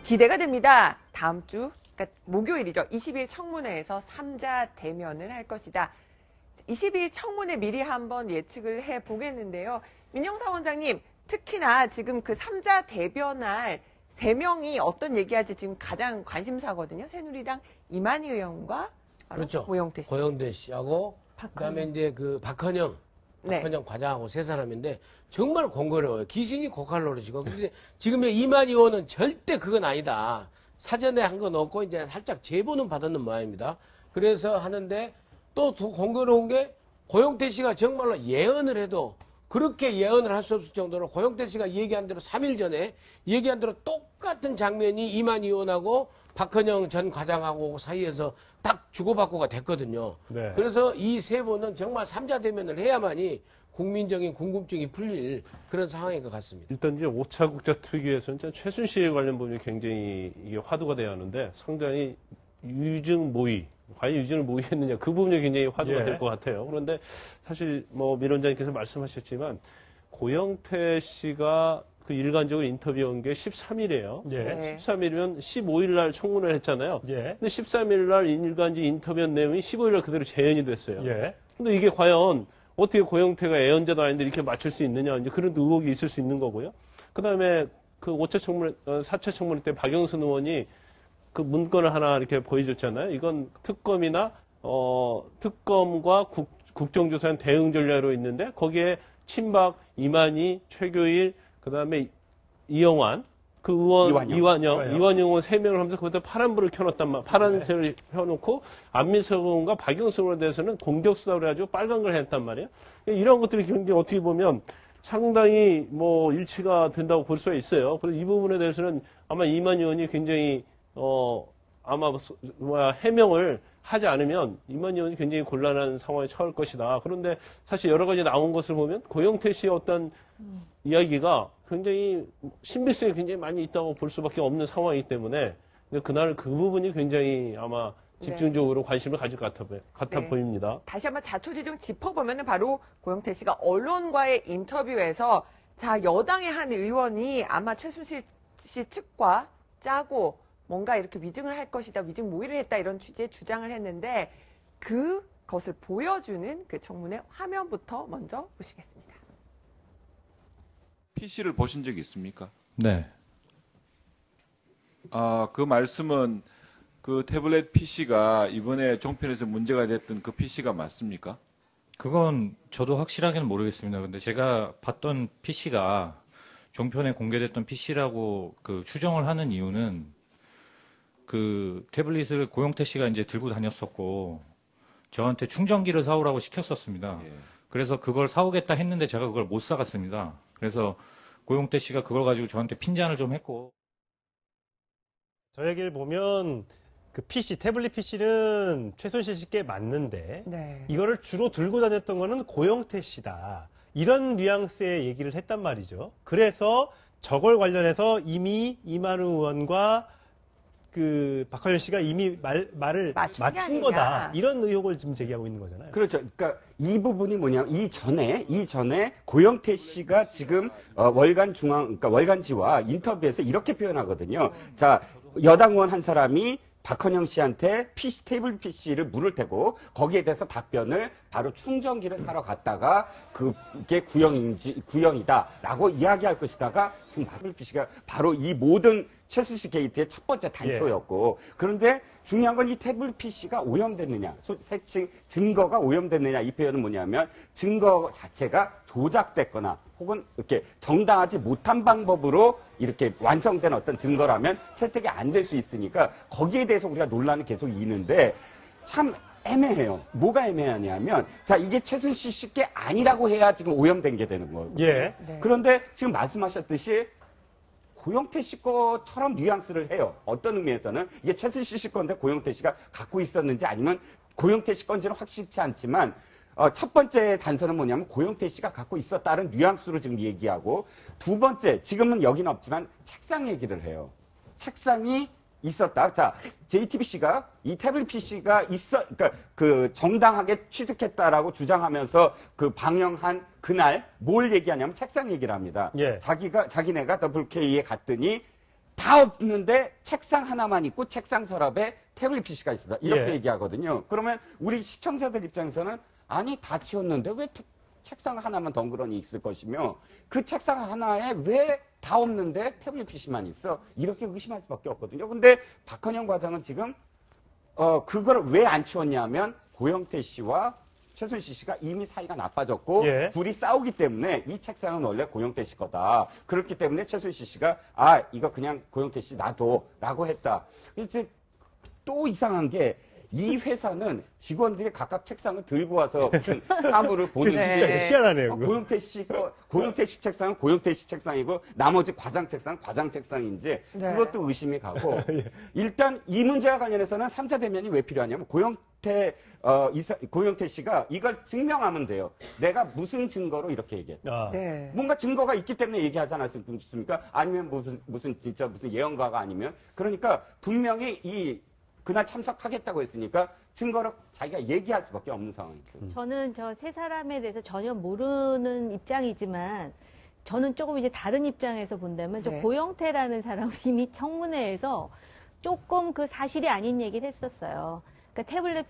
기대가 됩니다. 다음 주, 그러니까 목요일이죠. 20일 청문회에서 3자 대면을 할 것이다. 20일 청문회 미리 한번 예측을 해보겠는데요. 민영사 원장님, 특히나 지금 그 3자 대변할 3명이 어떤 얘기할지 지금 가장 관심사거든요. 새누리당 이만희 의원과 그렇죠. 고영태 씨. 고영태 씨하고 그다음에 이제 그 박헌영 과장하고 세 사람인데 정말 공고로워요. 기승이 고칼로리시고. 근데 지금 이만희 의원은 절대 그건 아니다. 사전에 한 건 없고 이제 살짝 제보는 받았는 모양입니다. 그래서 하는데 또 더 공교로운 게 고영태 씨가 정말로 예언을 해도 그렇게 예언을 할 수 없을 정도로 고영태 씨가 얘기한 대로 3일 전에 얘기한 대로 똑같은 장면이 이만희 의원하고 박헌영 전 과장하고 사이에서 딱 주고받고가 됐거든요. 네. 그래서 이 세 분은 정말 3자 대면을 해야만이 국민적인 궁금증이 풀릴 그런 상황인 것 같습니다. 일단 이제 5차 국정특위에서는 최순실 관련 부분이 굉장히 이게 화두가 돼야 하는데 상당히 유증 모의, 과연 유증을 모의했느냐 그 부분이 굉장히 화두가 될 것 같아요. 그런데 사실 뭐 민 원장님께서 말씀하셨지만 고영태 씨가 그 일간적으로 인터뷰한 게 13일이에요. 네. 13일이면 15일 날 청문회를 했잖아요. 예. 근데 13일 날 일간지 인터뷰한 내용이 15일 날 그대로 재현이 됐어요. 예. 근데 이게 과연 어떻게 고영태가 애연자도 아닌데 이렇게 맞출 수 있느냐, 이제 그런 의혹이 있을 수 있는 거고요. 그 다음에 그 5차 청문회, 4차 청문회 때 박영선 의원이 그 문건을 하나 이렇게 보여줬잖아요. 이건 특검이나, 특검과 국정조사는 대응 전략으로 있는데 거기에 친박, 이만희, 최교일, 그 다음에 이영환, 그 의원, 이완영 의원 3명을 하면서 거기다 파란불을 켜놨단 말이야. 파란색을 켜놓고 안민석 의원과 박영선 의원에 대해서는 공격수다고 해가지고 빨간 걸 했단 말이에요. 이런 것들이 굉장히 어떻게 보면 상당히 뭐 일치가 된다고 볼 수가 있어요. 그래서 이 부분에 대해서는 아마 이만희 의원이 굉장히, 아마 해명을 하지 않으면 이만희 의원이 굉장히 곤란한 상황에 처할 것이다. 그런데 사실 여러 가지 나온 것을 보면 고영태 씨의 어떤 이야기가 굉장히 신빙성이 굉장히 많이 있다고 볼 수밖에 없는 상황이기 때문에 그날 그 부분이 굉장히 아마 집중적으로 관심을 가질 것 같아 보입니다. 다시 한번 자초지종 짚어보면 바로 고영태 씨가 언론과의 인터뷰에서 자 여당의 한 의원이 아마 최순실 씨 측과 짜고 뭔가 이렇게 위증을 할 것이다, 위증 모의를 했다 이런 취지의 주장을 했는데 그것을 보여주는 그 청문회 화면부터 먼저 보시겠습니다. PC를 보신 적이 있습니까? 네. 그 말씀은 그 태블릿 PC가 이번에 종편에서 문제가 됐던 그 PC가 맞습니까? 그건 저도 확실하게는 모르겠습니다. 근데 제가 봤던 PC가 종편에 공개됐던 PC라고 그 추정을 하는 이유는 그 태블릿을 고영태 씨가 이제 들고 다녔었고 저한테 충전기를 사오라고 시켰었습니다. 예. 그래서 그걸 사오겠다 했는데 제가 그걸 못 사갔습니다. 그래서 고영태 씨가 그걸 가지고 저한테 핀잔을 좀 했고. 저 얘기를 보면 그 PC, 태블릿 PC는 최순실 씨께 맞는데 이거를 주로 들고 다녔던 거는 고영태 씨다. 이런 뉘앙스의 얘기를 했단 말이죠. 그래서 저걸 관련해서 이미 이만우 의원과 그 박헌영 씨가 이미 말을 맞춘 거다. 이런 의혹을 지금 제기하고 있는 거잖아요. 그렇죠. 그러니까 이 부분이 뭐냐면 이전에 고영태 씨가 지금 그러니까 월간지와 인터뷰에서 이렇게 표현하거든요. 자, 여당 의원 한 사람이 박헌영 씨한테 테이블 PC를 물을 테고 거기에 대해서 답변을 바로 충전기를 사러 갔다가 그게 구형이다라고 이야기할 것이다가 지금 테이블 PC가 바로 이 모든 최순실 게이트의 첫 번째 단초였고 그런데 중요한 건 이 태블릿 PC가 오염됐느냐, 증거가 오염됐느냐 이 표현은 뭐냐면 증거 자체가 조작됐거나 혹은 이렇게 정당하지 못한 방법으로 이렇게 완성된 어떤 증거라면 채택이 안 될 수 있으니까 거기에 대해서 우리가 논란이 계속 있는데 참 애매해요. 뭐가 애매하냐면 자 이게 최순실 씨께 아니라고 해야 지금 오염된 게 되는 거예요. 예. 그런데 지금 말씀하셨듯이 고영태 씨 거처럼 뉘앙스를 해요. 어떤 의미에서는 이게 최순실 씨 건데 고영태 씨가 갖고 있었는지 아니면 고영태 씨 건지는 확실치 않지만 첫 번째 단서는 뭐냐면 고영태 씨가 갖고 있었다는 뉘앙스로 지금 얘기하고 두 번째 지금은 여기는 없지만 책상 얘기를 해요. 책상이 있었다. 자, JTBC가 이 태블릿 PC가 그러니까 그 정당하게 취득했다라고 주장하면서 그 방영한 그날 뭘 얘기하냐면 책상 얘기를 합니다. 예. 자기네가 WK에 갔더니 다 없는데 책상 하나만 있고 책상 서랍에 태블릿 PC가 있었다. 이렇게 예. 얘기하거든요. 그러면 우리 시청자들 입장에서는 아니 다 치웠는데 왜 책상 하나만 덩그러니 있을 것이며 그 책상 하나에 왜 다 없는데 태블릿 PC만 있어? 이렇게 의심할 수밖에 없거든요. 근데 박헌영 과장은 지금 그걸 왜 안 치웠냐면 고영태 씨와 최순실 씨가 이미 사이가 나빠졌고 예. 둘이 싸우기 때문에 이 책상은 원래 고영태 씨 거다. 그렇기 때문에 최순실 씨가 이거 그냥 고영태 씨 놔둬라고 했다. 이제 또 이상한 게 이 회사는 직원들이 각각 책상을 들고 와서 무슨 사물을 보는 네. 희한하네요. 그거. 고영태 씨 책상은 고영태 씨 책상이고 나머지 과장 책상 과장 책상인지 네. 그것도 의심이 가고 일단 이 문제와 관련해서는 3자 대면이 왜 필요하냐면 고영태 씨가 이걸 증명하면 돼요. 내가 무슨 증거로 이렇게 얘기했다. 네. 뭔가 증거가 있기 때문에 얘기하지 않았습니까? 아니면 무슨 예언가가 아니면 그러니까 분명히 그날 참석하겠다고 했으니까 증거로 자기가 얘기할 수밖에 없는 상황이죠. 저는 저 세 사람에 대해서 전혀 모르는 입장이지만 저는 조금 이제 다른 입장에서 본다면 저 네. 고영태라는 사람이 이미 청문회에서 조금 그 사실이 아닌 얘기를 했었어요. 그러니까 태블릿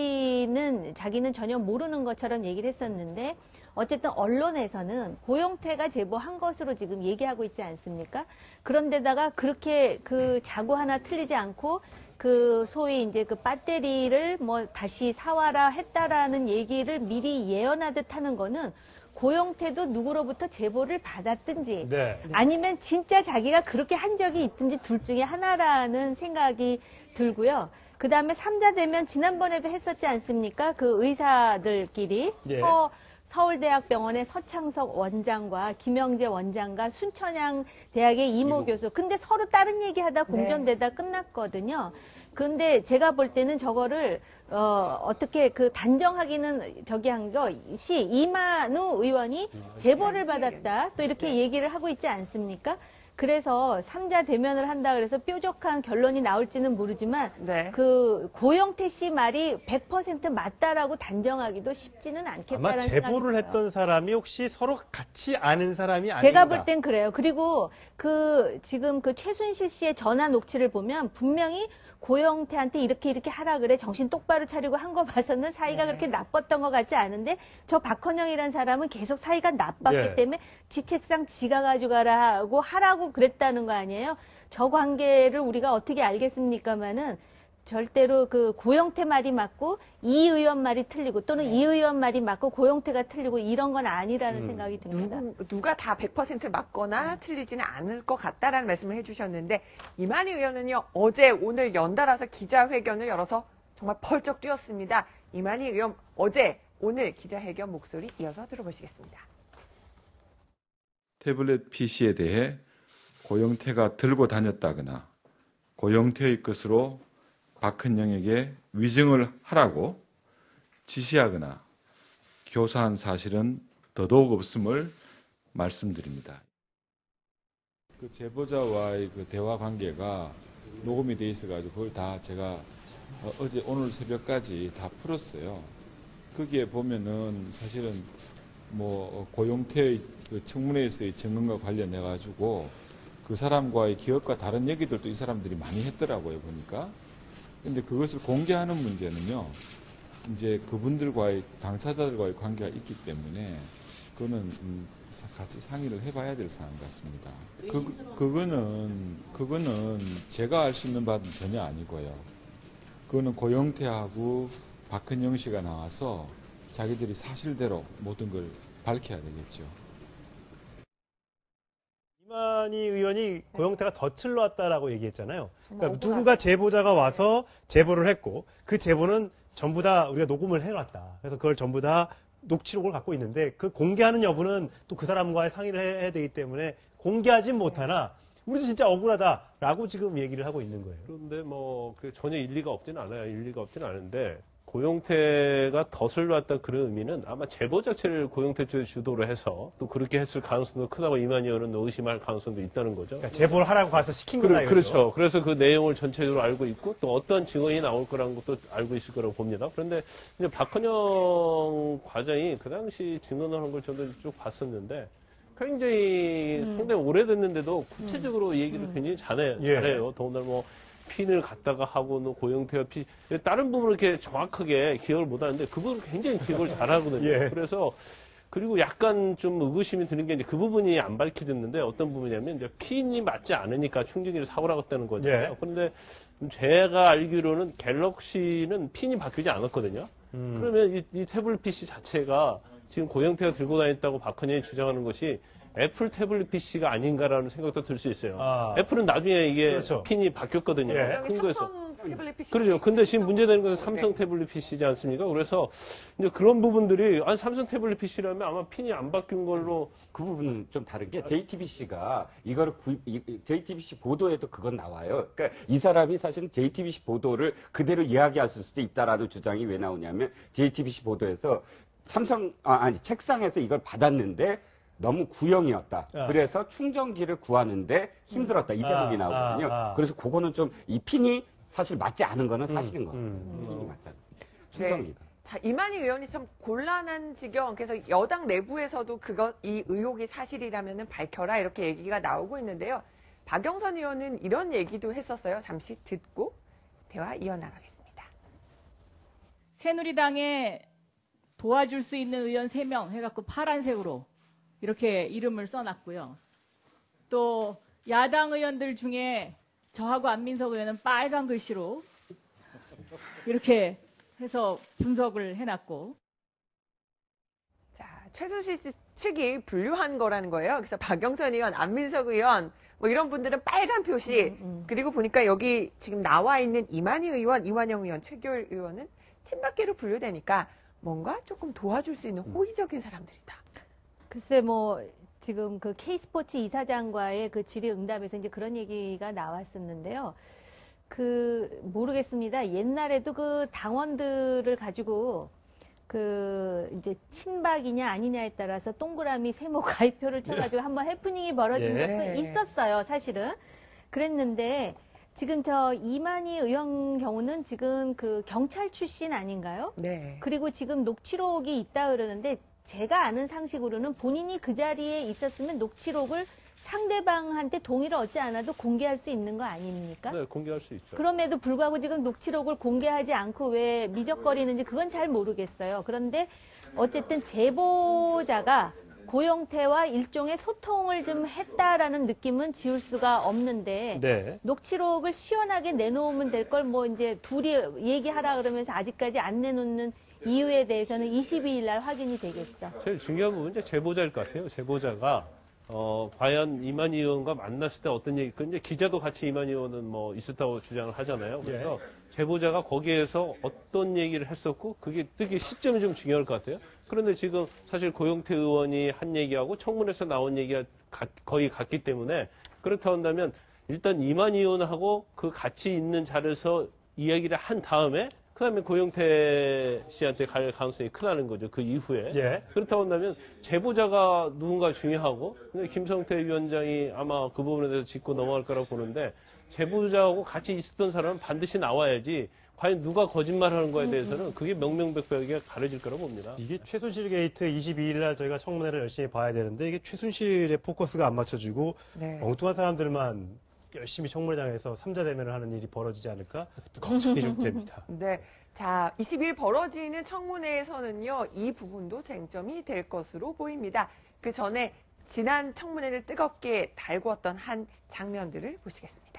PC는 자기는 전혀 모르는 것처럼 얘기를 했었는데 어쨌든 언론에서는 고영태가 제보한 것으로 지금 얘기하고 있지 않습니까? 그런데다가 그렇게 그 자고 하나 틀리지 않고 그 소위 이제 그 배터리를 뭐 다시 사와라 했다라는 얘기를 미리 예언하듯 하는 거는 고영태도 누구로부터 제보를 받았든지 네. 아니면 진짜 자기가 그렇게 한 적이 있든지 둘 중에 하나라는 생각이 들고요. 그 다음에 3자 대면 지난번에도 했었지 않습니까? 그 의사들끼리 예. 서울대학병원의 서창석 원장과 김영재 원장과 순천향 대학의 이모 교수. 근데 서로 다른 얘기하다 공전되다 끝났거든요. 근데 제가 볼 때는 저거를 어떻게 그 단정하기는 저기 한 것이 이만우 의원이 제보를 받았다. 또 이렇게 얘기를 하고 있지 않습니까? 그래서 3자 대면을 한다 그래서 뾰족한 결론이 나올지는 모르지만 네. 그 고영태 씨 말이 100% 맞다라고 단정하기도 쉽지는 않겠다라는 아마 제보를 생각이 했던 사람이 혹시 서로 같이 아는 사람이 아닌가. 제가 볼 땐 그래요. 그리고 지금 그 최순실 씨의 전화 녹취를 보면 분명히 고영태한테 이렇게 하라 그래 정신 똑바로 차리고 한 거 봐서는 사이가 네. 그렇게 나빴던 것 같지 않은데 저 박헌영이라는 사람은 계속 사이가 나빴기 예. 때문에 지 책상 지가 가져가라 하고 하라고 그랬다는 거 아니에요. 저 관계를 우리가 어떻게 알겠습니까마는 절대로 그 고영태 말이 맞고 이 의원 말이 틀리고 또는 이 의원 말이 맞고 고영태가 틀리고 이런 건 아니라는 생각이 듭니다. 누가 다 100% 맞거나 틀리지는 않을 것 같다라는 말씀을 해주셨는데 이만희 의원은요 어제 오늘 연달아서 기자회견을 열어서 정말 펄쩍 뛰었습니다. 이만희 의원 어제 오늘 기자회견 목소리 이어서 들어보시겠습니다. 태블릿 PC에 대해 고영태가 들고 다녔다거나 고영태의 것으로 박헌영에게 위증을 하라고 지시하거나 교사한 사실은 더더욱 없음을 말씀드립니다. 그 제보자와의 그 대화 관계가 녹음이 돼 있어가지고 그걸 다 제가 어제 오늘 새벽까지 다 풀었어요. 거기에 보면은 사실은 뭐 고영태의 그 청문회에서의 증언과 관련해 가지고 그 사람과의 기억과 다른 얘기들도 이 사람들이 많이 했더라고요 보니까. 근데 그것을 공개하는 문제는요, 이제 그분들과의, 당사자들과의 관계가 있기 때문에, 그거는 같이 상의를 해봐야 될 사안 같습니다. 그거는 제가 알 수 있는 바는 전혀 아니고요. 그거는 고영태하고 박헌영 씨가 나와서 자기들이 사실대로 모든 걸 밝혀야 되겠죠. 이만희 의원이 고영태가 덫을 놓았다라고 얘기했잖아요. 그러니까 억울하죠. 누군가 제보자가 와서 제보를 했고 그 제보는 전부 다 우리가 녹음을 해놨다. 그래서 그걸 전부 다 녹취록을 갖고 있는데 그 공개하는 여부는 또 그 사람과의 상의를 해야 되기 때문에 공개하진 못하나 우리도 진짜 억울하다라고 지금 얘기를 하고 있는 거예요. 그런데 그 전혀 일리가 없지는 않아요. 일리가 없지는 않은데 고영태가 덫을 놨다 그런 의미는 아마 제보 자체를 고영태 쪽에 주도를 해서 또 그렇게 했을 가능성도 크다고 이만희 의원은 의심할 가능성도 있다는 거죠. 그러니까 제보를 하라고 가서 시킨 거다 이거죠. 그렇죠. 그래서 그 내용을 전체적으로 알고 있고 또 어떤 증언이 나올 거라는 것도 알고 있을 거라고 봅니다. 그런데 이제 박헌영 과장이 그 당시 증언을 한 걸 저도 쭉 봤었는데 굉장히 상당히 오래됐는데도 구체적으로 얘기를 굉장히 잘해요. 더군다나 뭐 핀을 갖다가 하고는 고영태가 다른 부분을 이렇게 정확하게 기억을 못 하는데 그 부분을 굉장히 기억을 잘하거든요. 그래서 그리고 약간 좀 의구심이 드는 게 이제 그 부분이 안 밝혀졌는데 어떤 부분이냐면 이제 핀이 맞지 않으니까 충전기를 사고 나갔다는 거잖아요. 그런데 제가 알기로는 갤럭시는 핀이 바뀌지 않았거든요. 그러면 이 태블릿 PC 자체가 지금 고영태가 들고 다녔다고 박헌영이 주장하는 것이 애플 태블릿 PC가 아닌가라는 생각도 들 수 있어요. 애플은 나중에 이게 핀이 바뀌었거든요. 큰 거에서. 태블릿 PC. 그렇죠. 근데 지금 문제되는 것은 삼성 태블릿 PC지 않습니까? 그래서 이제 그런 부분들이 아니 삼성 태블릿 PC라면 아마 핀이 안 바뀐 걸로 그 부분은 좀 다른 게 JTBC가 이거를 JTBC 보도에도 그건 나와요. 그러니까 이 사람이 사실은 JTBC 보도를 그대로 이야기했을 수도 있다라는 주장이 왜 나오냐면 JTBC 보도에서 책상에서 이걸 받았는데 너무 구형이었다. 그래서 충전기를 구하는데 힘들었다. 이 대목이 나오거든요. 그래서 그거는 좀 이 핀이 사실 맞지 않은 거는 사실인 것 같아요. 핀이 맞지 않은 충전기가. 자, 이만희 의원이 참 곤란한 지경. 그래서 여당 내부에서도 이 의혹이 사실이라면 밝혀라 이렇게 얘기가 나오고 있는데요. 박영선 의원은 이런 얘기도 했었어요. 잠시 듣고 대화 이어나가겠습니다. 새누리당에 도와줄 수 있는 의원 3명 해갖고 파란색으로 이렇게 이름을 써놨고요. 또 야당 의원들 중에 저하고 안민석 의원은 빨간 글씨로 이렇게 해서 분석을 해놨고. 자, 최순실 씨 측이 분류한 거라는 거예요. 그래서 박영선 의원, 안민석 의원 뭐 이런 분들은 빨간 표시. 그리고 보니까 여기 지금 나와 있는 이만희 의원, 이완영 의원, 최규일 의원은 친박계로 분류되니까 뭔가 조금 도와줄 수 있는 호의적인 사람들이다. 글쎄 뭐 지금 그 K스포츠 이사장과의 그 질의응답에서 이제 그런 얘기가 나왔었는데요. 모르겠습니다. 옛날에도 그 당원들을 가지고 이제 친박이냐 아니냐에 따라서 동그라미 세모 가입표를 쳐가지고 한번 해프닝이 벌어진 적도 있었어요, 사실은. 그랬는데 지금 저 이만희 의원 경우는 지금 그 경찰 출신 아닌가요? 네. 그리고 지금 녹취록이 있다 그러는데 제가 아는 상식으로는 본인이 그 자리에 있었으면 녹취록을 상대방한테 동의를 얻지 않아도 공개할 수 있는 거 아닙니까? 네, 공개할 수 있죠. 그럼에도 불구하고 지금 녹취록을 공개하지 않고 왜 미적거리는지 그건 잘 모르겠어요. 그런데 어쨌든 제보자가 고영태와 일종의 소통을 좀 했다라는 느낌은 지울 수가 없는데 녹취록을 시원하게 내놓으면 될 걸 뭐 이제 둘이 얘기하라 그러면서 아직까지 안 내놓는 이유에 대해서는 22일 날 확인이 되겠죠. 제일 중요한 부분은 이제 제보자일 것 같아요. 제보자가 과연 이만희 의원과 만났을 때 어떤 얘기, 이제 기자도 같이 이만희 의원은 뭐 있었다고 주장을 하잖아요. 그래서 제보자가 거기에서 어떤 얘기를 했었고 그게 뜨기 시점이 좀 중요할 것 같아요. 그런데 지금 사실 고영태 의원이 한 얘기하고 청문회에서 나온 얘기가 거의 같기 때문에 그렇다 한다면 일단 이만희 의원하고 그 같이 있는 자리에서 이야기를 한 다음에 그다음에 고영태 씨한테 갈 가능성이 크다는 거죠. 그 이후에. 그렇다고 한다면 제보자가 누군가 중요하고 근데 김성태 위원장이 아마 그 부분에 대해서 짚고 넘어갈 거라고 보는데 제보자하고 같이 있었던 사람은 반드시 나와야지 과연 누가 거짓말하는 거에 대해서는 그게 명명백백하게 가려질 거라고 봅니다. 이게 최순실 게이트 22일 날 저희가 청문회를 열심히 봐야 되는데 이게 최순실의 포커스가 안 맞춰지고 엉뚱한 사람들만 열심히 청문회장에서 3자 대면을 하는 일이 벌어지지 않을까 걱정이 좀 됩니다. 네. 자, 20일 벌어지는 청문회에서는요, 이 부분도 쟁점이 될 것으로 보입니다. 그 전에 지난 청문회를 뜨겁게 달구었던 한 장면들을 보시겠습니다.